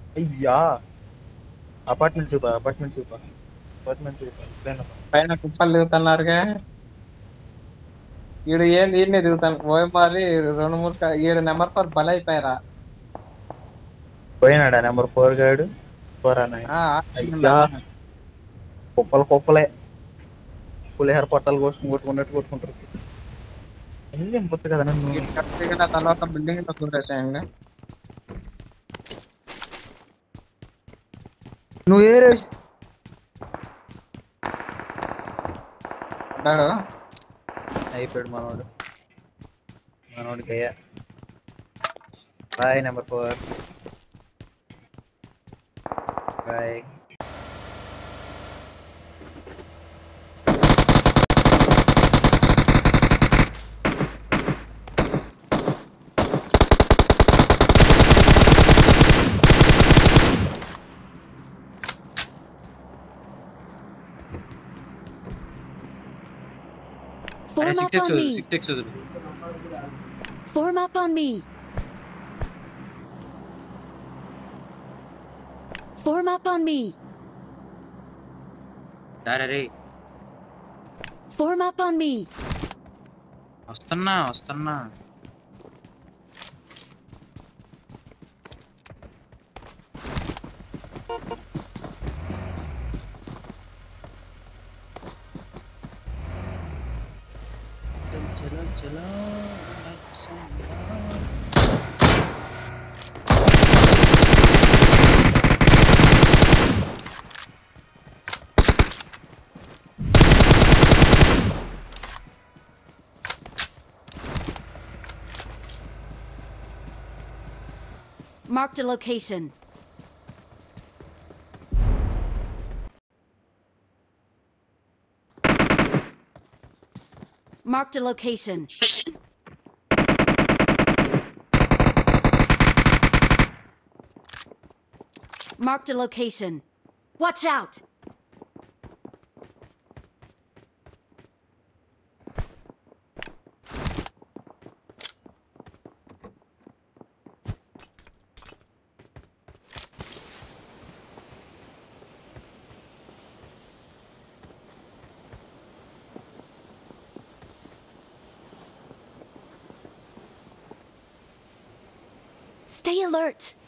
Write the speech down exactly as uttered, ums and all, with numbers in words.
అయ్యా అపార్ట్మెంట్ చూపా అపార్ట్మెంట్ చూపా అపార్ట్మెంట్ చూపా ఇప్పుడైనా పైన కుప్పలు దిగుతున్నారుగా. ఈడు ఏంది ఈయన్ని దిగుతాను పోయి మరి రెండు మూడు క- ఈడు నెంబర్ ఫోర్ బలైపోయారా. పోయినాడా నెంబర్ ఫోర్ గాడు ఫోర్ అన్న ఆ, అయ్యా ఆడుతుందా? కుప్పలు కుప్పలే పులిహోర పొట్టాలు కోసుకుని కొట్టుకున్నట్టు కొట్టుకుంటారు ఏం పొత్తు కదా నన్ను ఈడు కట్ దిగిన తర్వాత బిల్డింగ్ లో దూరేసాయండి. నువ్వు ఏ రేస్ అన్నాడు. అయిపోయాడు మనోడు మనోడికి అయ్యా boy number four boy Form six up x on me. Six x వదులు Form up on me. Form up on me. దారే రే Form up on me. వస్తున్నా వస్తున్నా చలో చలో Marked a location. Marked a location. Marked a location. Watch out! Stay alert.